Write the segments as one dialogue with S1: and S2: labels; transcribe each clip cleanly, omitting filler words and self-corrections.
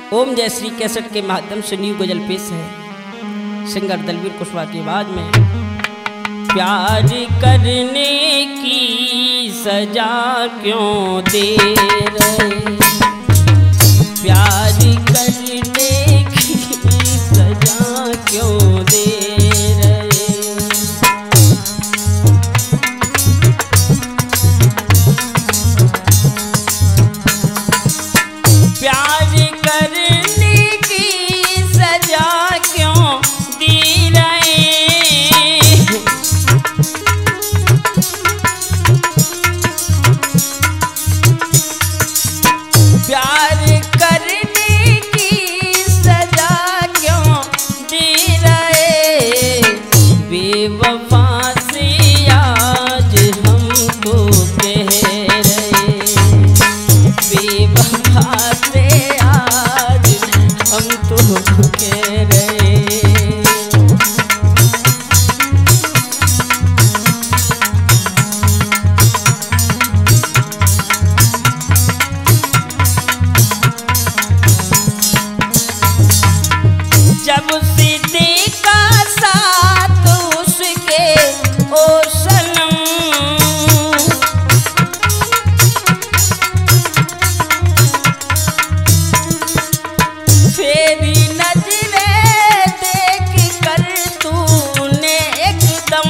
S1: ओम जय श्री कैसेट के माध्यम से न्यू गजल पेश है सिंगर दलवीर कुशवाहा की आवाज में। प्यार करने की सजा क्यों दे रहे, प्यार करने की सजा क्यों दे रहे, प्यार करने की सजा क्यों दे रहे, प्यार करने की सजा क्यों दे रहे, बेवफा से आज हमको कह रहे, बेवफा से आज हम तो कह रहे। जब से देखा साथ उसके ओ सनम, फेरी नजरें देख कर तूने एकदम,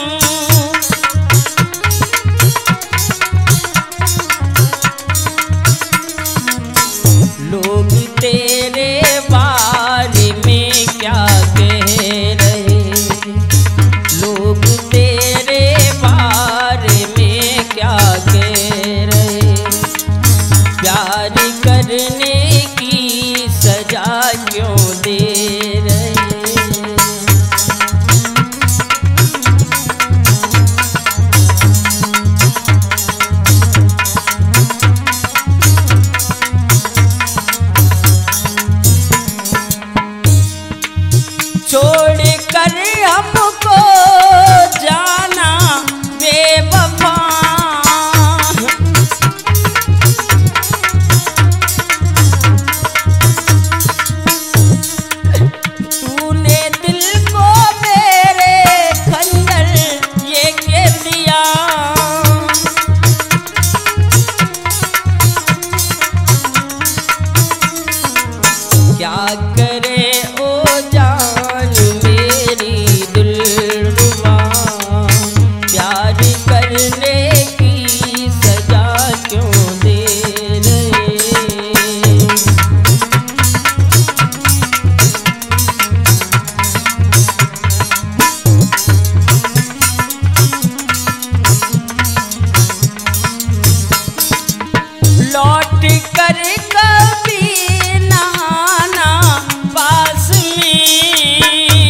S1: लोग तेरे बारे में क्या कह रहे, लोग तेरे बारे में क्या कह रहे, प्यार करने की सजा क्यों दे रहे। छोड़ कर हमको जाना बेवफा, तूने दिल को मेरे खंजर ये कह दिया, क्या करे ओ जान मेरी दिलरुबा, प्यार करने की सजा क्यों दे रहे। लौट कर कभी नहाना पास में,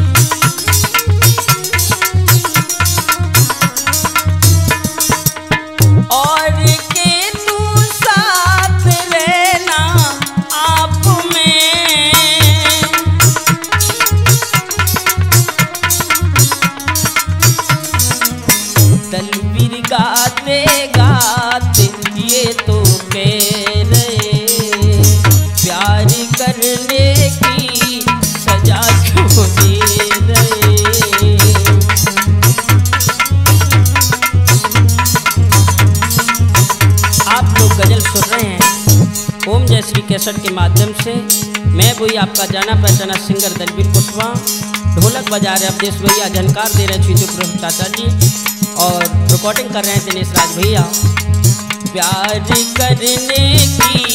S1: और के तू साथ रहना आप में, दलवीर गाते गाते ये तो कह रहे, प्यार करने की सजा क्यों दे रहे। आप लोग गजल सुन रहे हैं ओम जय श्री कैसेट के माध्यम से। मैं वही आपका जाना पहचाना सिंगर दलवीर कुशवाहा, ढोलक बजा रहे अवधेश भैया, झनकार दे रहे छुईपुर चाचा जी, और रिकॉर्डिंग कर रहे हैं दिनेश राज भैया। प्यार करने की